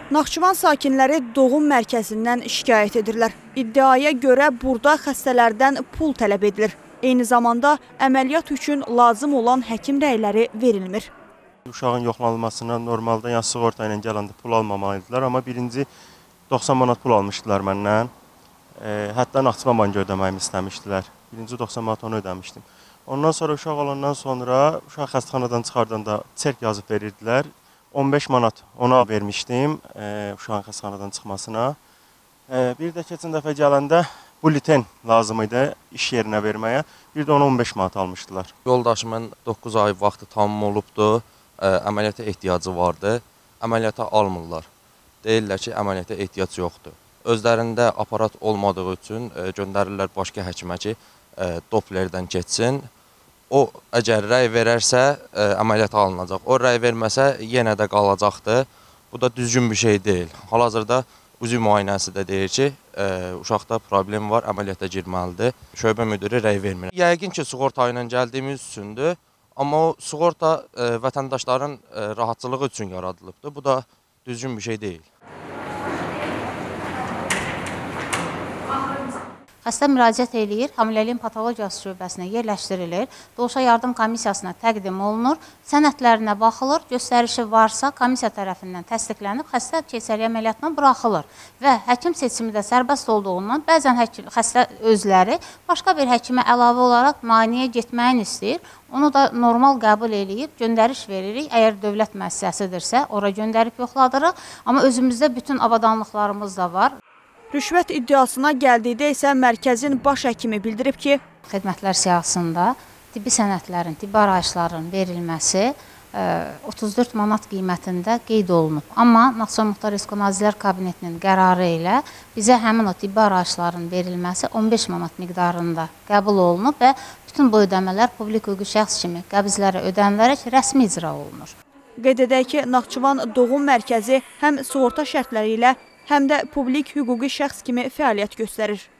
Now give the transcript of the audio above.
Naxçıvan sakinləri doğum mərkəzindən şikayət edirlər. İddiaya görə burada xəstələrdən pul tələb edilir. Eyni zamanda əməliyyat üçün lazım olan həkim rəyləri verilmir. Uşağın yoxlanılmasına normalda sığorta ilə gələndə pul almamalıydılar, amma birinci 90 manat pul almışdılar məndən. Hətta Naxçıvan bankı ödəməyimi istəmişdilər. Birinci 90 manat onu ödəmişdim. Ondan sonra uşaq olandan sonra uşaq xəstəxanadan çıxardanda çek yazıb verirdilər. 15 manat ona vermişdim uşağın xəstəxanadan çıxmasına. Bir də keçən dəfə gələndə bulletin lazım idi iş yerinə verməyə. Bir də ona 15 manat almışdılar. Yoldaşımın 9 ay vaxtı tamam olubdu, əməliyyata ehtiyacı vardı. Əməliyyata almırlar. Deyirlər ki, əməliyyata ehtiyac yoxdur. Özlərində aparat olmadığı üçün göndərirlər başqa həkimə ki, Dopplerdən keçsin. O əgər rəy verərsə əməliyyata alınacaq. O rəy verməsə yenə də qalacaqdır. Bu da düzgün bir şey deyil. Hal-hazırda uzi müayinəsi də deyir ki, uşaqda problem var, əməliyyata girməlidir. Şöbə müdiri rəy vermir. Yəqin ki, sığorta ilə gəldiyimiz üçündür. Amma o sığorta vətəndaşların rahatçılığı üçün yaradılıbdır. Bu da düzgün bir şey deyil. Xəstə müraciət eləyir, hamiləliyin patologiyası şöbəsinə yerləşdirilir, doğuşa yardım komissiyasına təqdim olunur, sənədlərinə baxılır, göstərişi varsa komissiya tərəfindən təsdiqlənib, xəstə keysəriyyə əməliyyatına buraxılır və həkim seçimi də sərbəst olduğundan bəzən xəstə özləri başqa bir həkimə əlavə olaraq müayinəyə getməyini istəyir. Onu da normal qəbul eləyib, göndəriş veririk. Əgər dövlət müəssisəsidirsə, ora göndərib yoxladırıq. Amma özümüzdə bütün avadanlıqlarımız da var. Rüşvət iddiasına gəldikdə isə mərkəzin baş həkimi bildirib ki, xidmətlər siyahısında tibbi sənədlərin, tibbi arayışların verilməsi 34 manat qiymətində qeyd olunub. Amma Naxçıvan Muxtar Respublikası Nazirlər Kabinetinin qərarı ilə bizə həmin o tibbi arayışların verilməsi 15 manat miqdarında qəbul olunub və bütün bu ödəmələr publik hüquqi şəxs kimi qəbizlərə ödənilərək rəsmi icra olunur. Qeyd edək ki, Naxçıvan Doğum Mərkəzi həm sığorta şərtləri ilə həm də publik hüquqi şəxs kimi fəaliyyət göstərir.